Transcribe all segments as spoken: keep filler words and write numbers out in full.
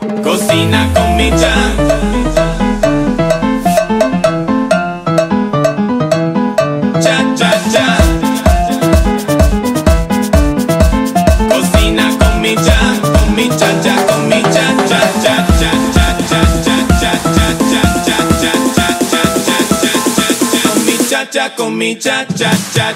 Cocina con mi cha. Cha, cha, cha. Cocina con mi cha, con mi cha, cha, con mi cha, cha, cha, cha, cha, cha, cha, cha, cha, cha, cha, cha, cha, cha, cha, con mi cha, cha, con mi cha, cha, cha.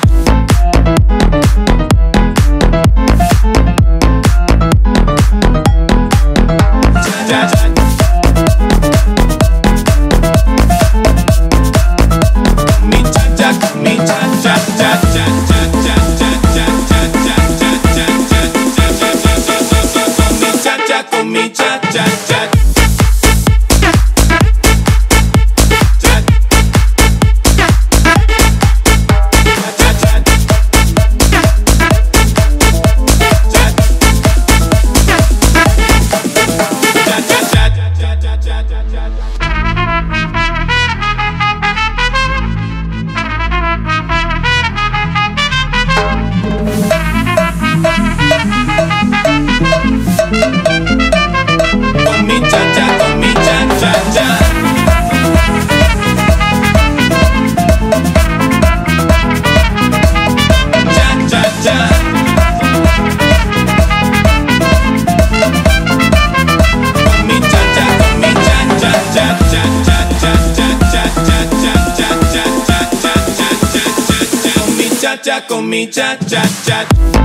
Cha con mi cha cha cha.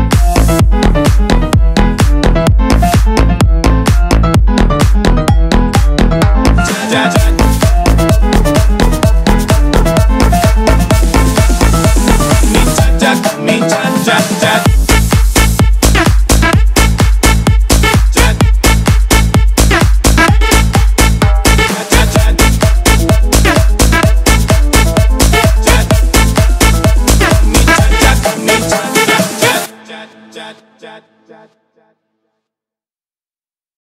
Cha cha. Mi cha cha con mi cha cha cha. Chat, chat.